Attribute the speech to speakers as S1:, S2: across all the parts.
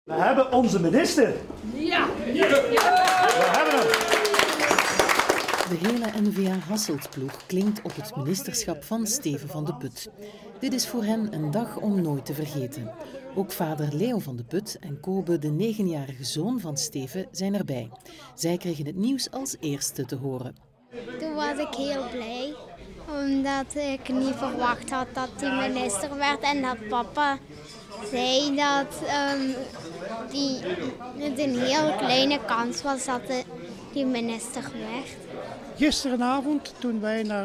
S1: We hebben onze minister. Ja! We hebben hem.
S2: De hele N-VA Hasselt-ploeg klinkt op het ministerschap van Steven van de Put. Dit is voor hen een dag om nooit te vergeten. Ook vader Leo van de Put en Kobe, de 9-jarige zoon van Steven, zijn erbij. Zij kregen het nieuws als eerste te horen.
S3: Toen was ik heel blij, omdat ik niet verwacht had dat hij minister werd en dat papa zei dat het een heel kleine kans was dat hij minister werd.
S4: Gisterenavond, toen wij naar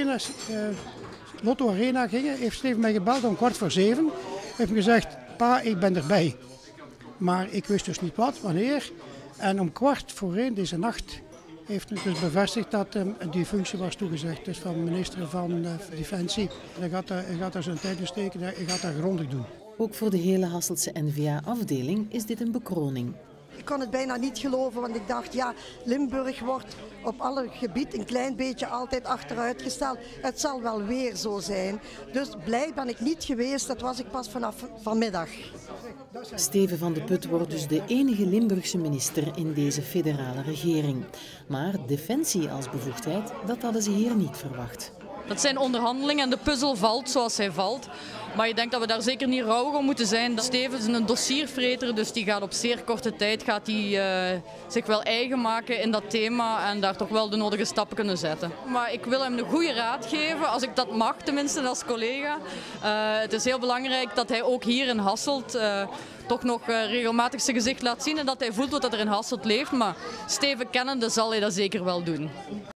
S4: Lotto Arena gingen, heeft Steven mij gebeld om 6:15. Heeft me gezegd, pa, ik ben erbij. Maar ik wist dus niet wat, wanneer. En om 1:15 deze nacht heeft hij dus bevestigd dat die functie was toegezegd. Dus van minister van Defensie. Hij gaat daar zijn tijd in steken, hij gaat dat grondig doen.
S2: Ook voor de hele Hasseltse N-VA-afdeling is dit een bekroning.
S5: Ik kon het bijna niet geloven, want ik dacht, ja, Limburg wordt op alle gebieden een klein beetje altijd achteruitgesteld. Het zal wel weer zo zijn. Dus blij ben ik niet geweest, dat was ik pas vanaf vanmiddag.
S2: Steven van de Put wordt dus de enige Limburgse minister in deze federale regering. Maar defensie als bevoegdheid, dat hadden ze hier niet verwacht.
S6: Dat zijn onderhandelingen en de puzzel valt zoals hij valt. Maar ik denk dat we daar zeker niet rouwig om moeten zijn. Steven is een dossiervreter, dus die gaat op zeer korte tijd zich wel eigen maken in dat thema en daar toch wel de nodige stappen kunnen zetten. Maar ik wil hem de goede raad geven, als ik dat mag tenminste als collega. Het is heel belangrijk dat hij ook hier in Hasselt toch nog regelmatig zijn gezicht laat zien en dat hij voelt wat er in Hasselt leeft. Maar Steven kennende zal hij dat zeker wel doen.